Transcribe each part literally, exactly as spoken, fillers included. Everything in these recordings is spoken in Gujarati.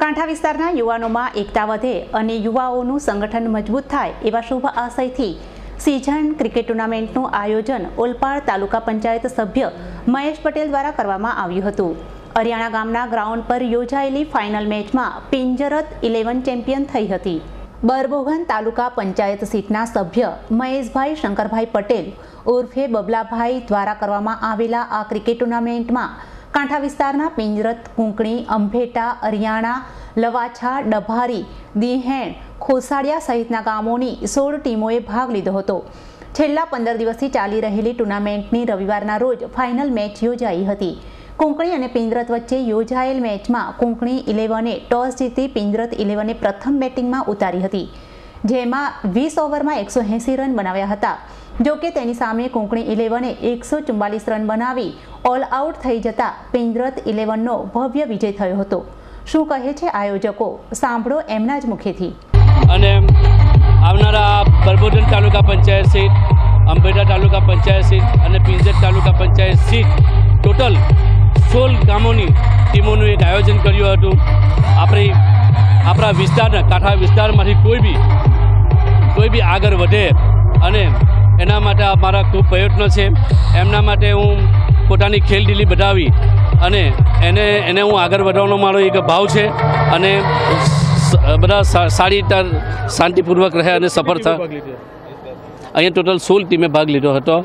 કાંઠા વિસ્તારના યુવાનોમાં એકતા વધે અને યુવાઓનું સંગઠન મજબૂત થાય એવા શુભ આશયથી સિઝન ક્રિકેટ ટુર્નામેન્ટનું આયોજન ઓલપાડ તાલુકા પંચાયત સભ્ય મહેશ પટેલ દ્વારા કરવામાં આવ્યું હતું। અરિયાણા ગામના ગ્રાઉન્ડ પર યોજાયેલી ફાઇનલ મેચમાં પિંજરત ઇલેવન ચેમ્પિયન થઈ હતી। બરબોગન તાલુકા પંચાયત સીટના સભ્ય મહેશભાઈ શંકરભાઈ પટેલ ઉર્ફે બબલાભાઈ દ્વારા કરવામાં આવેલા આ ક્રિકેટ ટુર્નામેન્ટમાં કાંઠા વિસ્તારના પિંજરત, કુંકણી, અંભેટા, અરિયાણા, લવાછા, ડભારી, દિહેણ, ખોસાડિયા સહિતના ગામોની સોળ ટીમોએ ભાગ લીધો હતો। છેલ્લા પંદર દિવસથી ચાલી રહેલી ટુર્નામેન્ટની રવિવારના રોજ ફાઇનલ મેચ યોજાઈ હતી। કુંકણી અને પિંજરત વચ્ચે યોજાયેલ મેચમાં કુંકણી ઇલેવને ટોસ જીતી પિંજરત ઇલેવને પ્રથમ બેટિંગમાં ઉતારી હતી, જેમાં વીસ ઓવરમાં એકસો એંસી રન બનાવ્યા હતા। જોકે તેની સામે કુંકણી ઇલેવને એકસો ચુમ્માલીસ રન બનાવી ઓલ આઉટ થઈ જતા પિંજરત ઇલેવનનો ભવ્ય વિજય થયો હતો। શું કહે છે આયોજકો, સાંભળો એમના જ મુખેથી। અને આવનારા બરબોગન તાલુકા પંચાયત સીટ, અંભેટા તાલુકા પંચાયત સીટ અને પિંજરત તાલુકા પંચાયત સીટ ટોટલ સોળ ગામોની ટીમોનું એક આયોજન કર્યું હતું। આપણી આપણા વિસ્તારના કાંઠા વિસ્તારમાંથી કોઈ બી કોઈ બી આગળ વધે અને એના માટે અમારા ખૂબ પ્રયત્નો છે। એમના માટે હું પોતાની ખેલદિલી બતાવી અને એને એને હું આગળ વધવાનો મારો એક ભાવ છે અને બધા સારી રીતે શાંતિપૂર્વક રહે અને સફળ થાય। અહીંયા ટોટલ સોળ ટીમે ભાગ લીધો હતો।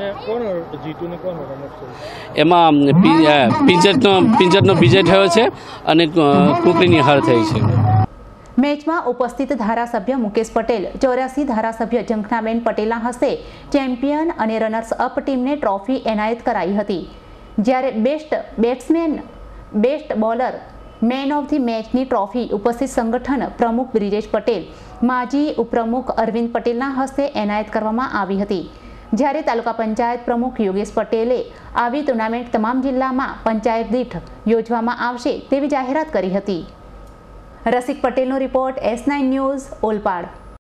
એમાં પિંજરતનો પિંજરતનો વિજય થયો છે અને કુંકણીની હાર થઈ છે। મેચમાં ઉપસ્થિત ધારાસભ્ય મુકેશ પટેલ, ચોર્યાસી ધારાસભ્ય ઝંખનાબેન પટેલના હસ્તે ચેમ્પિયન અને રનર્સ અપ ટીમને ટ્રોફી એનાયત કરાઈ હતી, જ્યારે best batsman, best bowler, man of the મેચની ટ્રોફી ઉપસ્થિત સંગઠન પ્રમુખ બ્રિજેશ પટેલ, માજી ઉપપ્રમુખ અરવિંદ પટેલના હસ્તે એનાયત કરવામાં આવી હતી, જ્યારે તાલુકા પંચાયત પ્રમુખ યોગેશ પટેલે આવી ટુર્નામેન્ટ તમામ જિલ્લામાં પંચાયત દીઠ યોજવામાં આવશે તેવી જાહેરાત કરી હતી। રસિક પટેલનો report, S nine news, Olpad.